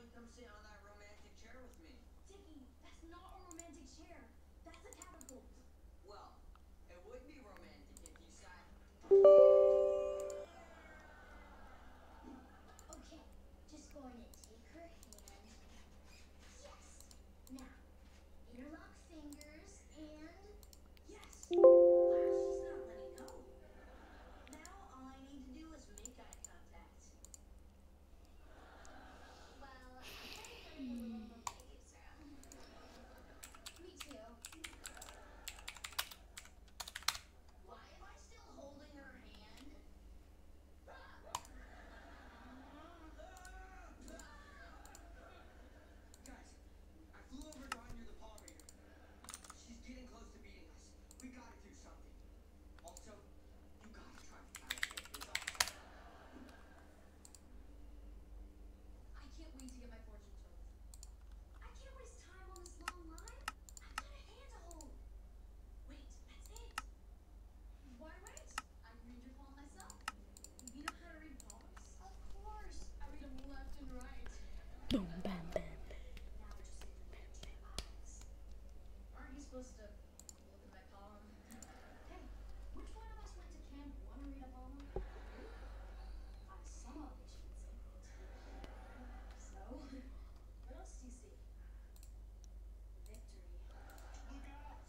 come sit on that romantic chair with me? Tiki, that's not a romantic chair. That's a catapult. Well, it would be romantic if you sat. Okay, just going to take her hand. Yes! Now, interlock fingers and... Yes! Wow, she's not letting go. Now all I need to do is make eye contact. Well, I'm feeling a little amazed. Me too. Why am I still holding her hand? Guys, I flew over Dawn near the pollinator. She's getting close to beating us. We gotta do something. Also, you gotta try to catapult. It's awesome. I can't wait to get my fortune told. I can't waste time on this long line. I've got a hand to hold. Wait, that's it. Why wait? I can read your palm myself. You know how to read palms? Of course. I read them left and right. Boom, bam, bam. Now I just need to look into your eyes. Aren't you supposed to look at my palm? Hey, which one of us went to camp one to read a palm? You? I some obligation would say that. So, what else do you see? Victory. Look out!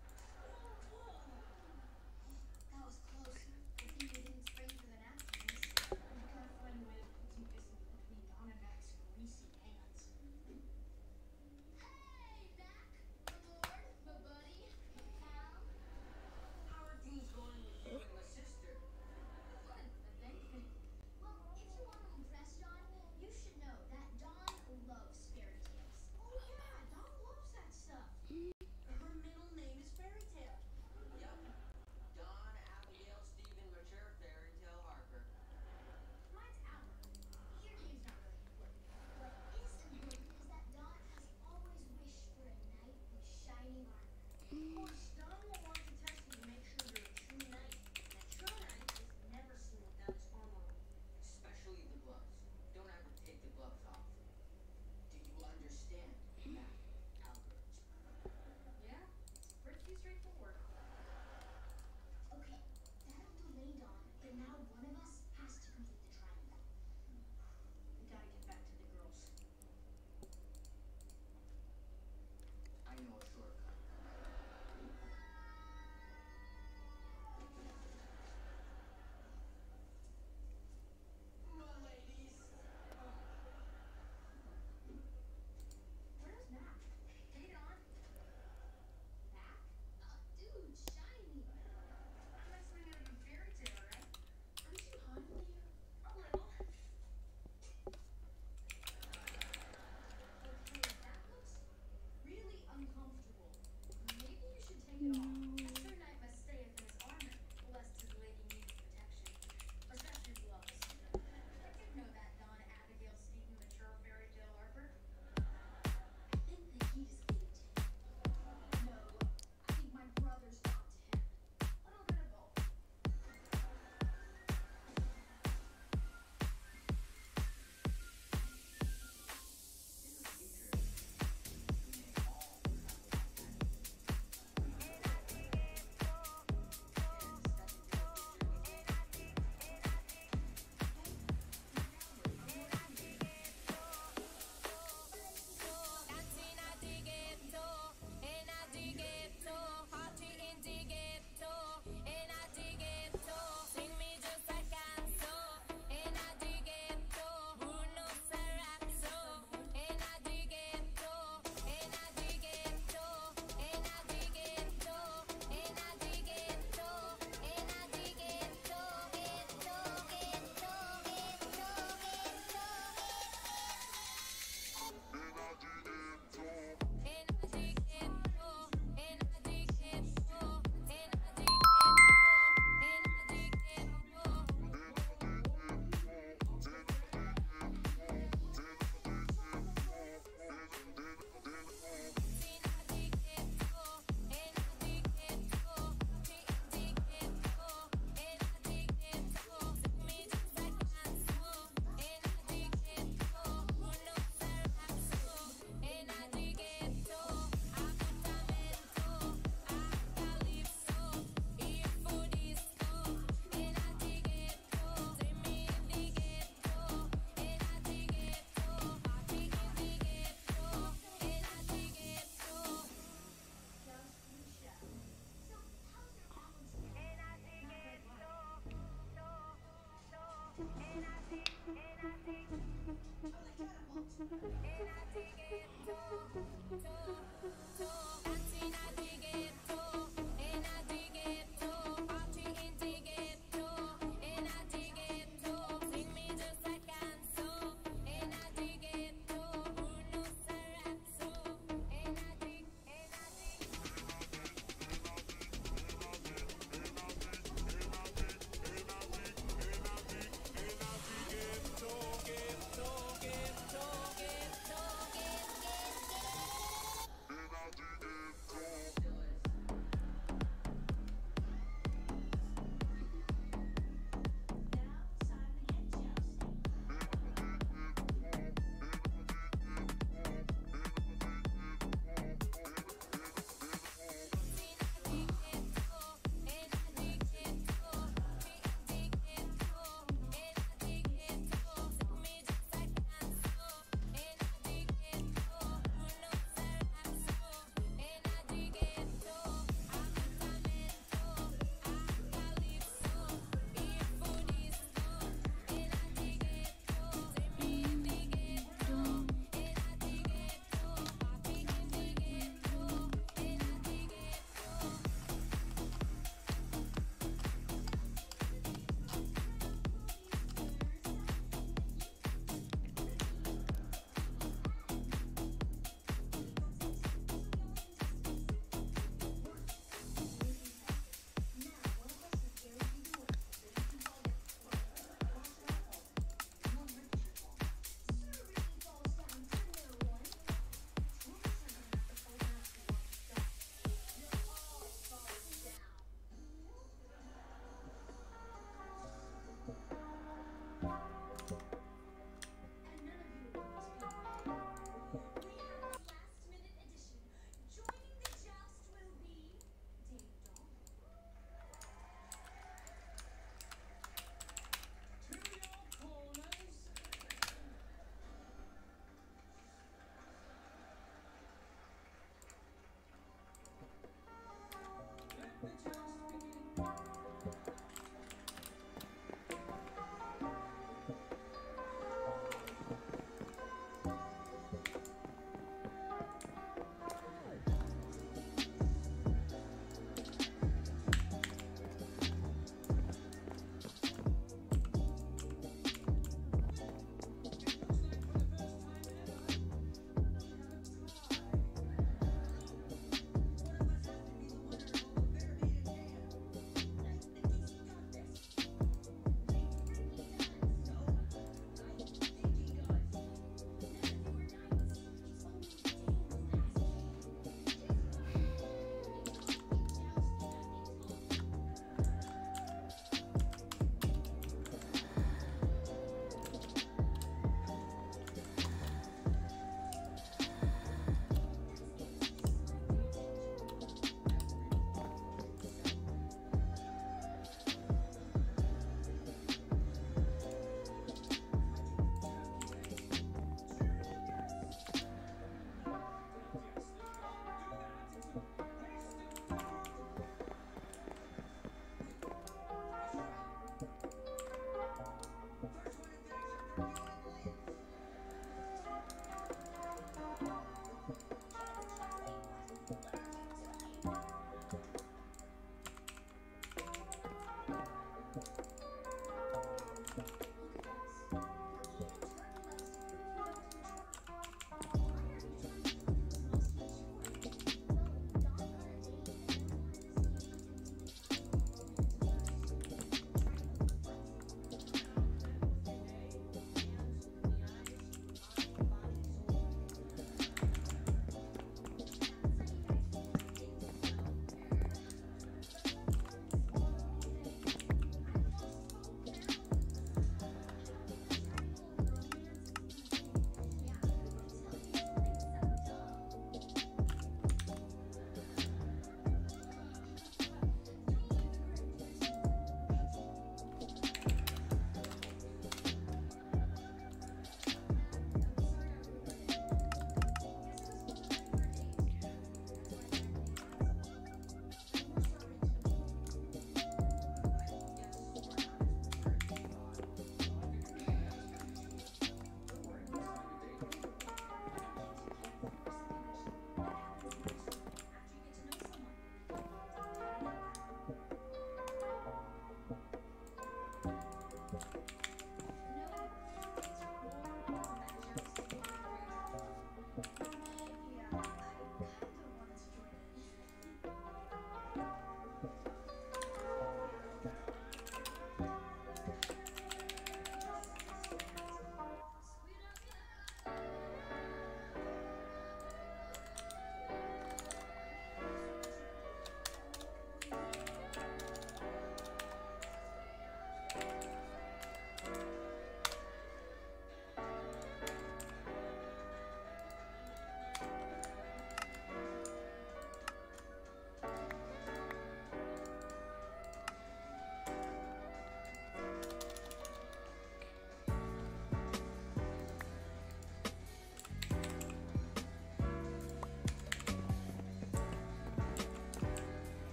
That was close. Good thing we didn't spray for the napkins. We could have fun with some kissing between Dawn and Mac's greasy hands. Hey, Mac, my lord, my buddy, my pal. How are things going with you and my sister? Fun, I think. Well, if you want to impress Dawn, you should know that Dawn loves fairy tales. Oh yeah, Dawn loves that stuff. Her middle name is Fairy Tale. Yep. Dawn, Abigail, Stephen, Mature, Fairy Tale, Harper. Mine's Albert. Your name's not really important. What is important is that Dawn has always wished for a knight with shining armor. Of course, Dawn will want to test you to make sure you're a true knight. And a true knight is never seen without his armor on. Especially the gloves. Don't ever take the gloves off. Do you understand, Matt Albert? Yeah, it's pretty straightforward. Okay, that'll delay Dawn, but now one of us has to complete the triangle. We gotta get back to the girls. I know a shortcut. My ladies. Where's Mac? Hey, Dawn. Mac? Oh, dude, shiny. I'm not something out of a fairy tale, right? I'm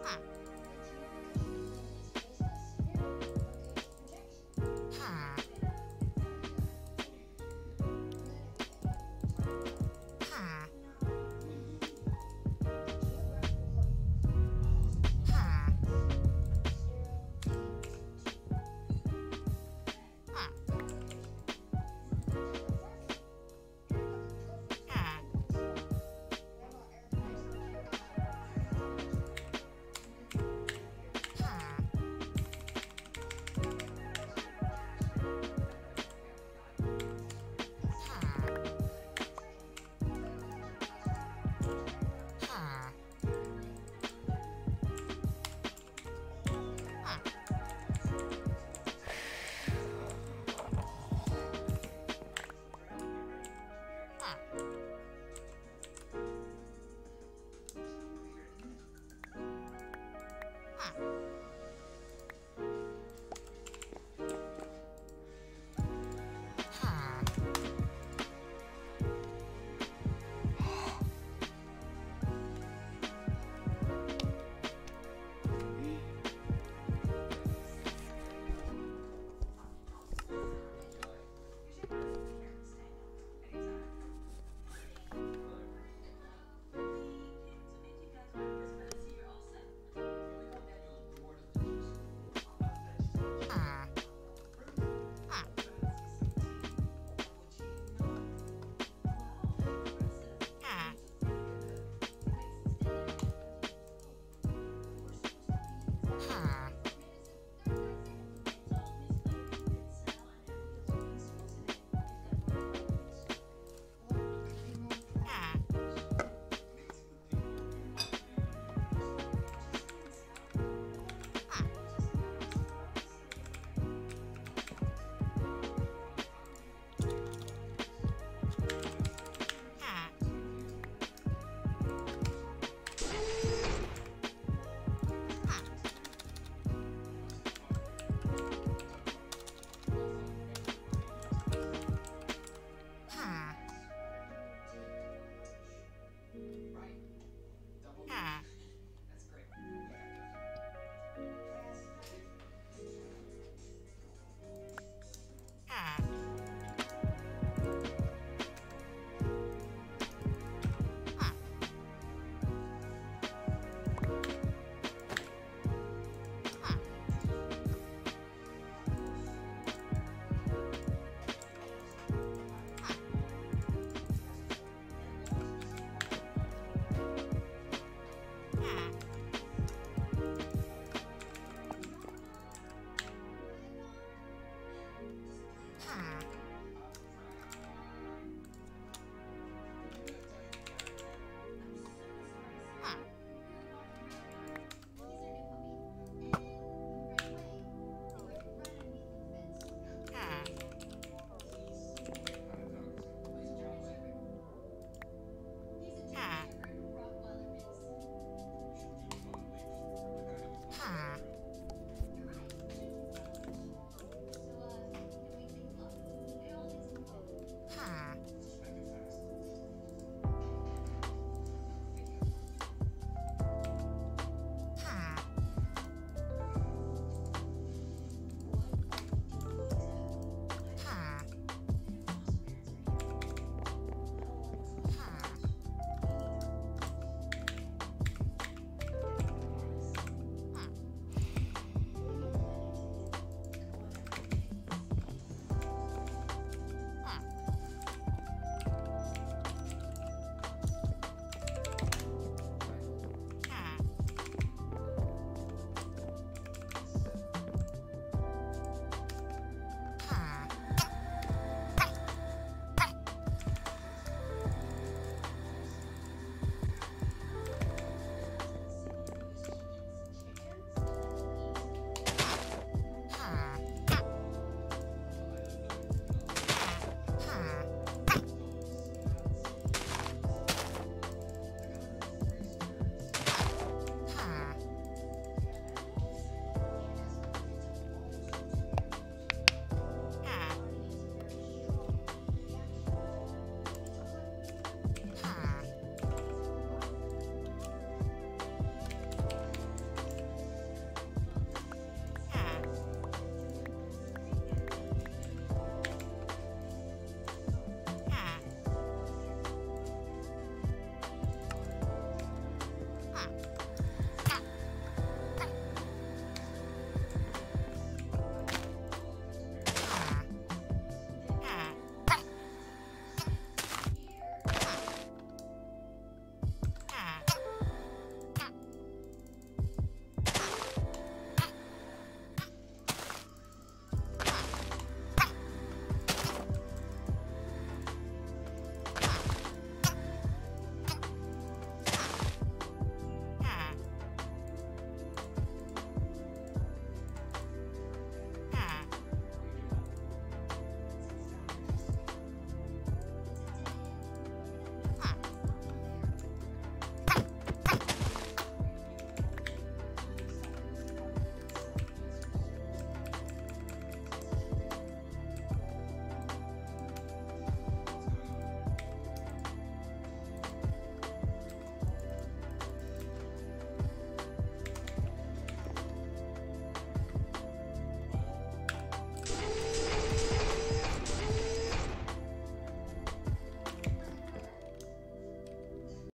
Huh.